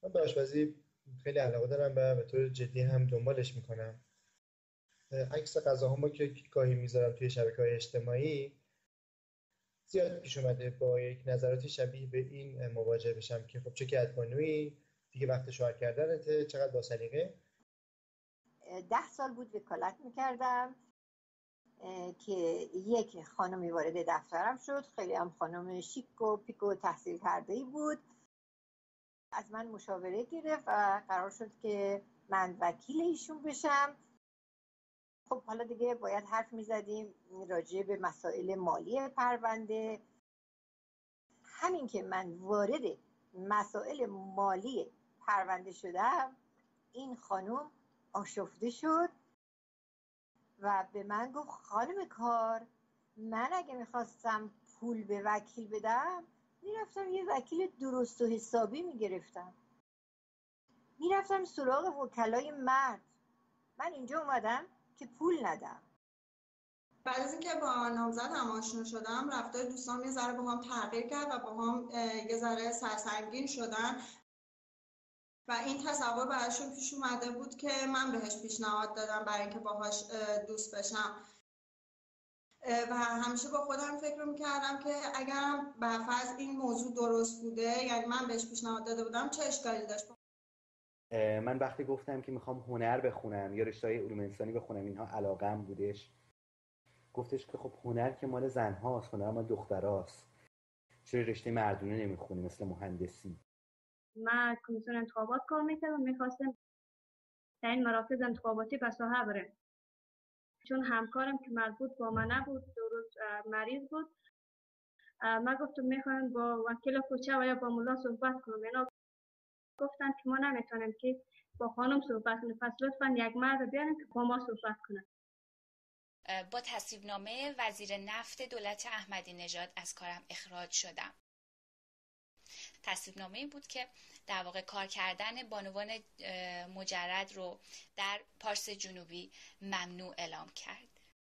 من به آشپزی خیلی علاقه دارم و به طور جدی هم دنبالش میکنم. عکس غذاهامو که گاهی میذارم توی شبکه‌های اجتماعی، زیاد پیش اومده با یک نظراتی شبیه به این مواجه بشم که خب چه کدبانویی دیگه، وقت شوهر کردنته، چقدر با سلیقه. 10 سال بود وکالت میکردم که یک خانمی وارد دفترم شد، خیلی هم خانم شیک و پیک و تحصیل کرده‌ای بود. از من مشاوره گرفت و قرار شد که من وکیل ایشون بشم. خب حالا دیگه باید حرف میزدیم راجع به مسائل مالی پرونده. همین که من وارد مسائل مالی پرونده شدم، این خانم آشفته شد و به من گفت خانم کار، من اگه میخواستم پول به وکیل بدم میرفتم یه وکیل درست و حسابی میگرفتم، میرفتم سراغ وکلای مرد. من اینجا اومدم که پول ندم. بعد از اینکه با نامزدم آشنا شدم، رفتار دوستام یه ذره با هم تغییر کرد و با هم یه ذره سرسنگین شدن و این تصور براشون پیش اومده بود که من بهش پیشنهاد دادم برای اینکه باهاش دوست بشم و همیشه با خودم فکر میکردم که اگر به فرض این موضوع درست بوده، یعنی من بهش پیشنهاد داده بودم، چه اشکالی داشت. من وقتی گفتم که میخوام هنر بخونم یا رشته‌های علوم انسانی بخونم، اینها علاقم بودش، گفتش که خب هنر که مال زنهاست، هنر مال دختراست، چرا رشته مردونه نمیخونی مثل مهندسی؟ من کمیسیون انتخابات کار میکردم، میخواستم در این مراکز انتخاباتی به ساحه برم، چون همکارم که مربوط با من نبود، دو روز مریض بود. من گفتم میخوایم با وکیل کوچه و یا با ملا صحبت کنم. اینا گفتن که ما نمیتونیم که با خانم صحبت کنیم، پس لطفا یک مرد بیاریم که با ما صحبت کنه. با تصویبنامه وزیر نفت دولت احمدی نژاد از کارم اخراج شدم. تصویبنامه این بود که در واقع کار کردن بانوان مجرد رو در پارس جنوبی ممنوع اعلام کرد.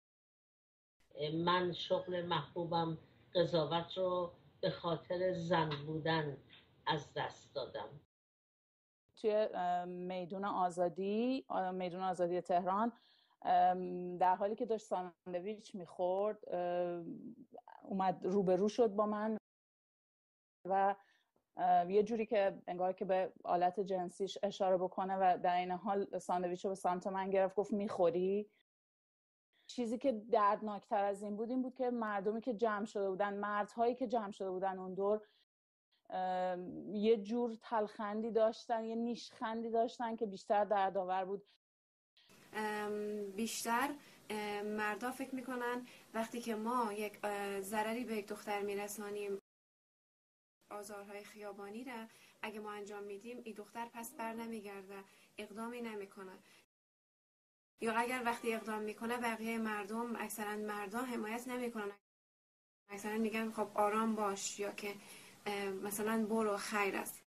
من شغل محبوبم قضاوت رو به خاطر زن بودن از دست دادم. توی میدون آزادی تهران، در حالی که داشت ساندویچ میخورد اومد روبرو شد با من و یه جوری که انگار که به آلت جنسیش اشاره بکنه و در این حال ساندویچ رو به سمت من گرفت، گفت میخوری؟ چیزی که دردناکتر از این بود که مردمی که جمع شده بودن، مردهایی که جمع شده بودن اون دور، یه جور تلخندی داشتن، یه نیشخندی داشتن که بیشتر دردآور بود. بیشتر مردا فکر میکنن وقتی که ما یک ضرری به یک دختر میرسانیم، آزارهای خیابانی را اگه ما انجام میدیم، این دختر پس بر نمیگرده، اقدامی نمیکنه، یا اگر وقتی اقدام میکنه بقیه مردم، اکثرا مردا حمایت نمیکنن، اکثرا میگن خب آرام باش، یا که مثلا برو خیر است.